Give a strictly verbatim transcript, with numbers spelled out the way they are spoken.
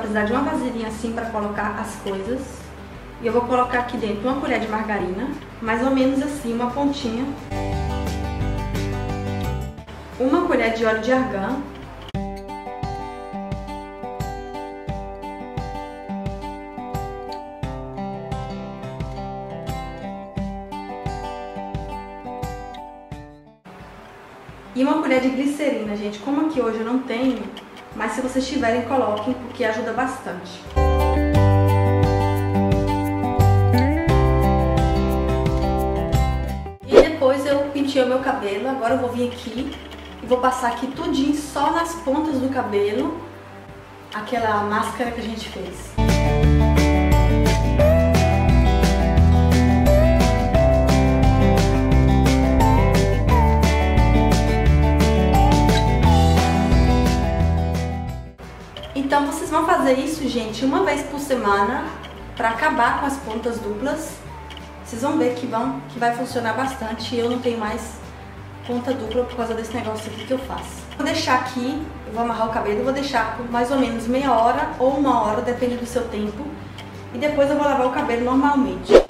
precisar de uma vasilhinha assim para colocar as coisas. E eu vou colocar aqui dentro uma colher de margarina, mais ou menos assim, uma pontinha. Uma colher de óleo de argan. E uma colher de glicerina, gente. Como aqui hoje eu não tenho, mas se vocês tiverem, coloquem, porque ajuda bastante. E depois eu pentei o meu cabelo. Agora eu vou vir aqui e vou passar aqui tudinho, só nas pontas do cabelo, aquela máscara que a gente fez. Então vocês vão fazer isso, gente, uma vez por semana, para acabar com as pontas duplas. Vocês vão ver que, vão, que vai funcionar bastante. Eu não tenho mais ponta dupla por causa desse negócio aqui que eu faço. Vou deixar aqui, eu vou amarrar o cabelo, vou deixar por mais ou menos meia hora ou uma hora, depende do seu tempo. E depois eu vou lavar o cabelo normalmente.